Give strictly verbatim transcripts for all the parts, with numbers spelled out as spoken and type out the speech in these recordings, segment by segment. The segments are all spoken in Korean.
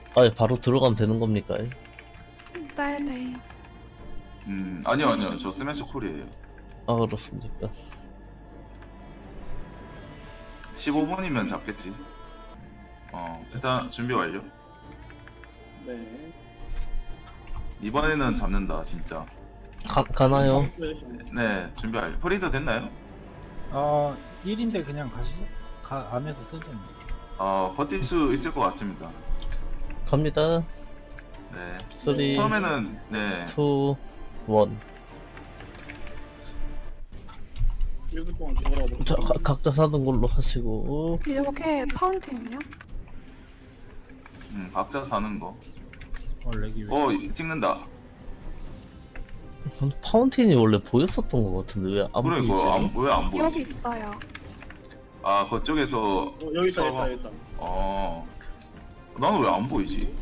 아, 바로 들어가면 되는 겁니까? 네네. 음 아니요 아니요 저 스매시 콜이에요. 아, 그렇습니까? 십오 분이면 잡겠지. 어 일단 준비 완료. 네. 이번에는 잡는다 진짜. 가, 가나요? 네 준비 완료. 프리드 됐나요? 아 일인데 그냥 가시 가 안에서 쓰죠. 어 버틸 수 있을 것 같습니다. 갑니다. 네. 쓰리, 처음에는 네. 투, 원. 일 분 동안 죽어라. 자, 가, 각자 사는 걸로 하시고. 이렇게 파운틴이요? 음 각자 사는 거. 어 렉이 왜? 어 찍는다. 파운틴이 원래 보였었던 것 같은데 왜 안 그래 보이지? 이거 왜 안 여기 보이지? 있어요. 아 그쪽에서 어, 여기 있다, 서버- 있다, 있다. 어 나는 왜 안 보이지?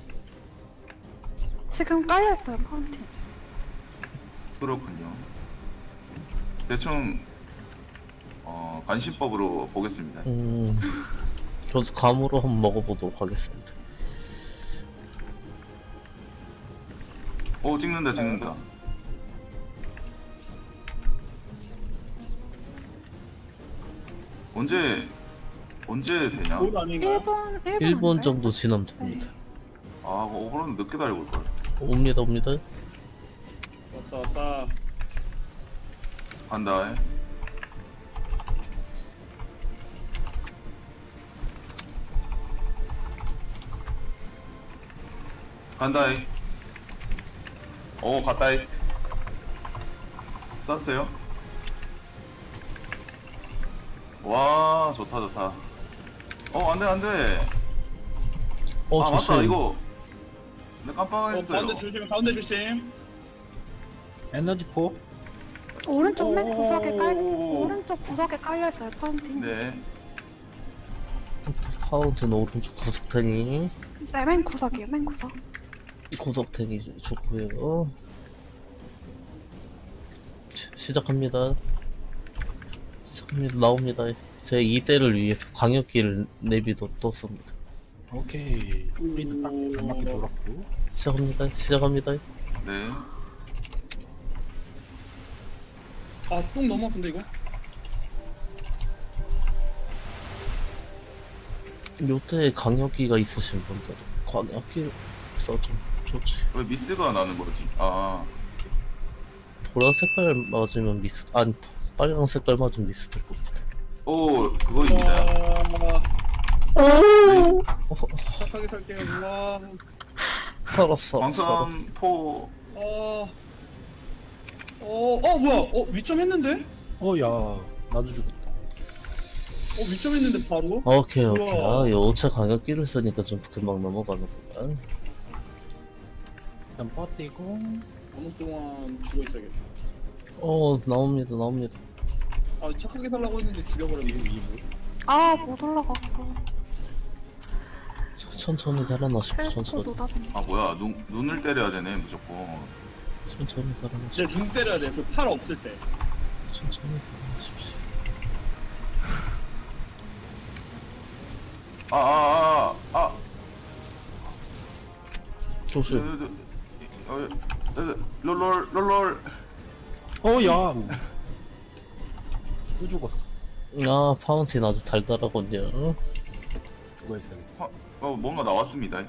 지금 깔려있어요, 파운틴. 그렇군요. 대충 어 관심법으로 보겠습니다. 음, 저도 감으로 한번 먹어보도록 하겠습니다. 오 찍는다 찍는다. 언제 언제 되냐? 곧 아닌가요? 일 분, 일 분. 일 분 안 돼요? 정도 지나면 됩니다. 아 오버로드 늦게 달려볼 걸. 옵니다, 옵니다. 왔다, 왔다. 간다. 간다이. 오 갔다이. 쐈어요? 와 좋다 좋다. 어 안돼 안돼. 어, 아 조심. 맞다 이거. 내 어, 깜빡했어요. 가운데 조심, 가운데 조심. 에너지 포. 오른쪽 맨 구석에 깔, 오오오오. 오른쪽 구석에 깔려있어요, 파운틴. 네. 파운틴 오른쪽 구석탱이. 네, 맨 구석이에요, 맨 구석. 구석탱이 좋고요. 시, 시작합니다. 시작합니다. 나옵니다. 제 이대를 위해서 광역기를 내비도 떴습니다. 오케이. 우리는 딱 한 바퀴 돌았고. 시작합니다. 시작합니다. 네. 아, 똥 너무 아픈데, 이거? 요때 광역기가 있으신 분들 광역기 써주면 좋지. 왜 미스가 나는 거지? 아 보라 색깔 맞으면 미스, 아니 빨강 색깔 맞으면 미스 될 겁니다. 오 그거입니다. 와, 착하게 살게요, 와. 살았어. 살았어. 광선포. 어, 어, 어, 뭐야? 어, 위점 했는데? 어 야 나도 죽었다. 어, 위점 했는데, 바로? 오케이 오케이. 우와. 아 요체 광역기를 쓰니까 좀 금방 넘어가는구나. 일단 뻗뛰고. 어느 동안 죽어있어야겠다. 어 나옵니다 나옵니다. 아, 착하게 살라고 했는데 죽여버렸네, 이거. 아, 못 올라갔어. 자, 천천히 살아나십시오. 헬코 천천히 놓아줬네. 아 뭐야 눈 눈을 때려야 되네 무조건. 천천히 이제 살아나십시오. 눈 때려야 돼, 그 팔 없을 때. 천천히 살아나십시오. 아 아 아 아. 조심. 어, 롤롤 롤롤. 어 야. 또 죽었어. 아 파운틴 아주 달달하군요. 죽어 있어야겠다. 어, 어 뭔가 나왔습니다.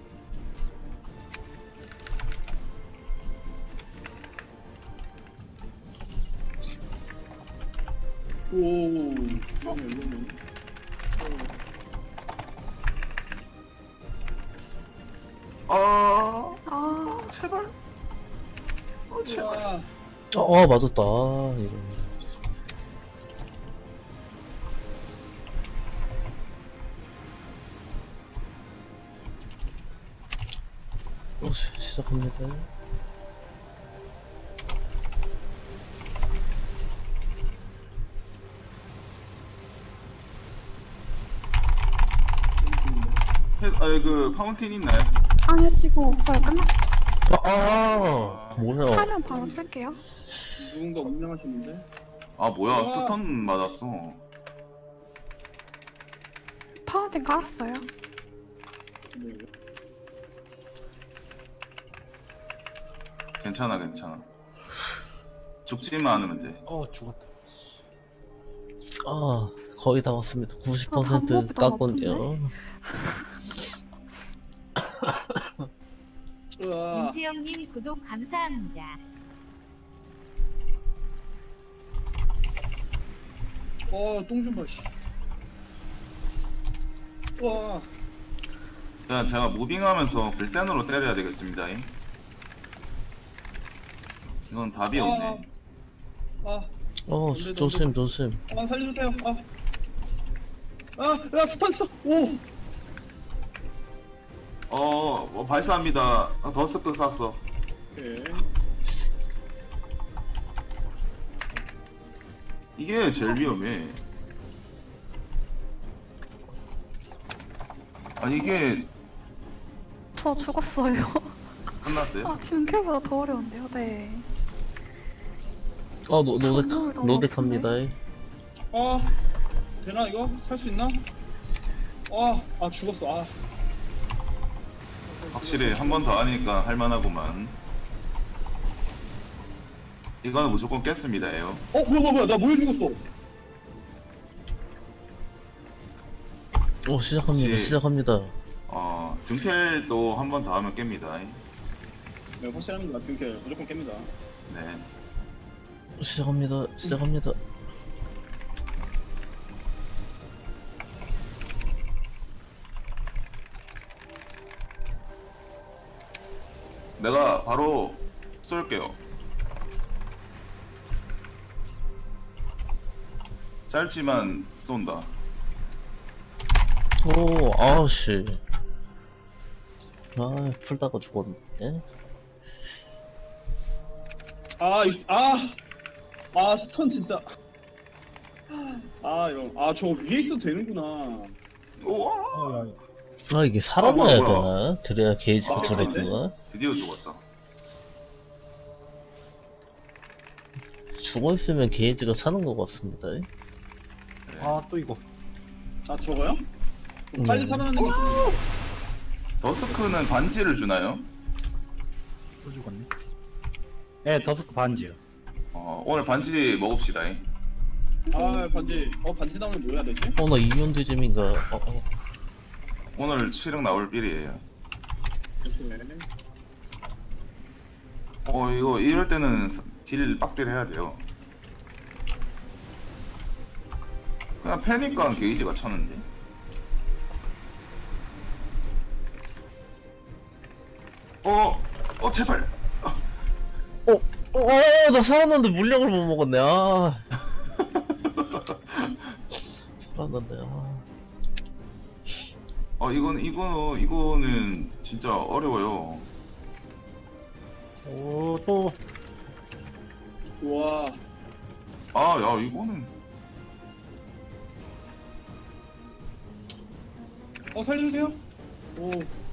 오, 위험해, 위험해. 아 아, 제발. 어 제발. 와, 아, 아 맞았다. 아, 이런. 어, 시, 시작합니다. 아니 그 파운틴 있나요? 아니요, 지금 없어요. 끝났어. 아, 아 뭐야? 사면 바로 쓸게요. 누군가 운영하시는데? 아 뭐야 와. 스턴 맞았어. 파운틴 깔았어요. 네. 괜찮아 괜찮아. 죽지만 않으면 돼. 어 죽었다. 아 거의 다 왔습니다. 구십 아, 퍼센트 잠복이 너무 깎군요. 으아. 김태형님 구독 감사합니다. 어, 똥좀 봐, 씨. 와. 일단 제가 무빙하면서 글단으로 때려야 되겠습니다. 이건 답이 없네. 아, 어 조심 조심. 아, 살려주세요. 아. 아, 야, 스턴, 스턴. 오. 어, 어 발사합니다. 아, 더스크 쐈어. 오케이. 이게 제일 위험해. 아니 이게 저 죽었어요. 끝났어요? 아, 듀nk보다 더 어려운데요, 네. 어 노, 노덱 정말 너무 노덱합니다. 아, 되나 이거? 살 수 있나? 아, 아 죽었어. 아. 확실히 한 번 더 하니까 할만하구만. 이거는 무조건 깼습니다, 에요. 어, 뭐야, 뭐야, 뭐야, 나 뭐해 죽었어? 오 시작합니다. 혹시- 시작합니다. 어, 둔켈도 한 번 더 하면 깹니다. 네, 확실합니다. 듀nk에 무조건 깹니다. 네. 시작합니다. 시작합니다. 내가 바로 쏠게요. 짧지만 쏜다. 오 아우씨. 아 풀다가 죽었네. 아, 이, 아, 아, 스턴 진짜. 아, 이런. 아, 저 위에 있어도 되는구나. 우와! 어, 야, 아 이게 살아나야 아, 뭐야, 뭐야. 되나? 그래야 게이지가 아, 저랬구나. 드디어 죽었다. 죽어 있으면 게이지가 차는 것 같습니다. 아 또 이거. 아, 저거요? 좀 빨리 네. 살아나는 게 좀. 더스크는 반지를 주나요? 또 죽었네. 예, 더스크 반지요. 어, 오늘 반지 먹읍시다. 아, 반지. 어, 반지 나오면 뭐 해야 되지? 어나 이온 뒤짐인가? 어, 어. 오늘 칠흑 나올 빌이에요. 오케이. 어, 이거 이럴 때는 딜 빡딜 해야 돼요. 그냥 패니까 게이지가 차는데. 어, 어 제발. 어, 어, 나 살았는데 물약을 못 먹었네. 아. 살았는데. 아. 어, 이건 이거 이거는 진짜 어려워요. 오 또. 우와. 아, 야, 이거는 어, 살려주세요. 오.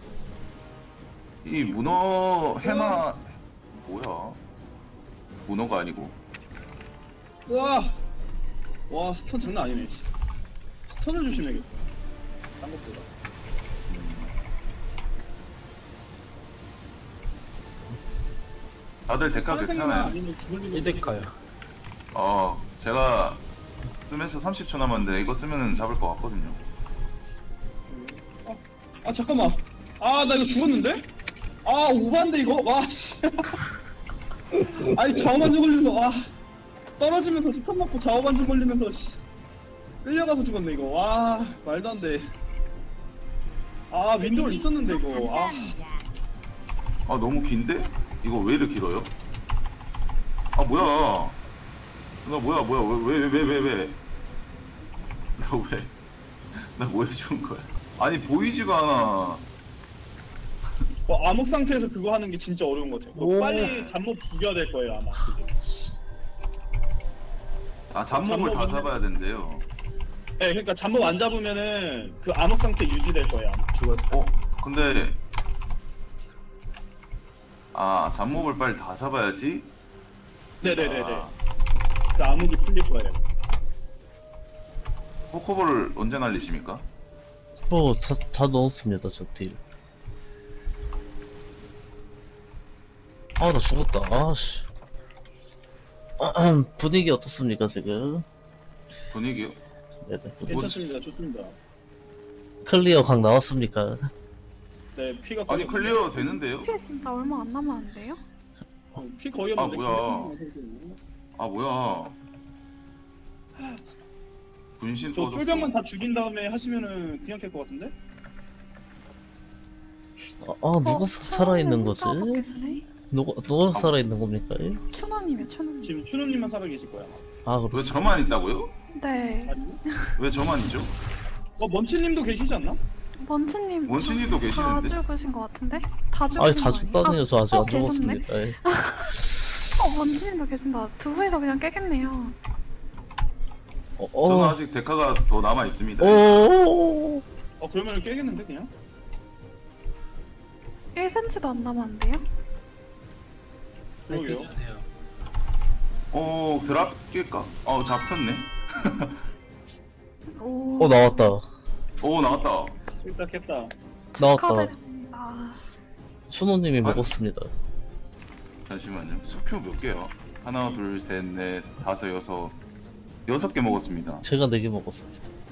이 문어 해마 뭐야? 문어가 아니고. 우와. 와, 스턴 장난 아니네. 스턴을 조심해야겠다. 딴 것보다. 다들 데카 하는 생각만 괜찮아요? 아니면 죽을 일이 이데카요. 어, 제가 스매셔 삼십 초 남았는데 이거 쓰면은 잡을 것 같거든요. 아, 아 잠깐만. 아, 나 이거 죽었는데? 아, 오반데 이거? 와, 씨. 아니, 좌우반전 걸려서, 아. 떨어지면서 스턴 맞고 좌우반전 걸리면서, 씨. 끌려가서 죽었네, 이거. 와, 말도 안 돼. 아, 윈도우 있었는데, 이거. 아. 감사합니다. 아, 너무 긴데? 이거 왜 이렇게 길어요? 아, 뭐야? 나 뭐야, 뭐야? 왜, 왜, 왜, 왜, 왜? 나 왜? 나 뭐 해준 거야? 아니, 보이지가 않아. 어, 암흑 상태에서 그거 하는 게 진짜 어려운 것 같아요. 그거 오. 빨리 잡몹 죽여야 될 거예요, 아마. 그게. 아, 잡목을 다 잡목은- 잡아야 된대요. 네, 그러니까 잠복 안 잡으면은 그 암흑 상태 유지될 거예요. 아마. 죽었다. 어? 근데 아, 잡목을 빨리 다 잡아야지. 네네네네. 아, 그 암흑이 풀릴 거예요. 코코볼을 언제 날리십니까? 뭐, 다, 다 넣었습니다, 저 딜. 아, 나 죽었다. 아씨. 분위기 어떻습니까, 지금? 분위기요? 네네. 괜찮습니다. 좋습니다. 클리어 각 나왔습니까? 네, 피가 아니 거의 클리어 되는데요? 피 진짜 얼마 안 남았는데요? 어, 피 거의 아, 없는데. 뭐야. 아 뭐야? 분신 저 떠졌어. 쫄병만 다 죽인 다음에 하시면은 그냥 캘 것 같은데? 아, 아 누가 사- 살아있는 거지? 계시네? 누가, 누가 살아있는 겁니까? 춘원님이요, 춘원님. 지금 추노님만 살아 계실 거야. 아, 왜 그렇지. 저만 있다고요? 네. 아니? 왜 저만이죠? 어, 먼치님도 계시지 않나? 먼치님. 원신이도 다 계시는데? 죽으신 것 같은데? 다 죽으신 아니, 다 거 아니에요? 죽다니요. 저 아직 어, 안 계셨네? 죽었습니다. 예. 어, 먼치님도 계신다. 두 분이서 그냥 깨겠네요. 어, 저는 어, 아직 데카가 더 남아 있습니다. 오, 어, 그러면 깨겠는데 그냥? 일 센티미터도 안 남았는데요? 네, 그러게요. 깨주세요. 어 드랍 낄까? 어 잡혔네. 오. 어, 나왔다. 오 나왔다. 일단 깼다. 나왔다. 축하드립니다. 춘호님이 아니. 먹었습니다. 잠시만요. 수표 몇 개야? 하나, 둘, 셋, 넷, 다섯, 여섯, 여섯 개 먹었습니다. 제가 네 개 먹었습니다.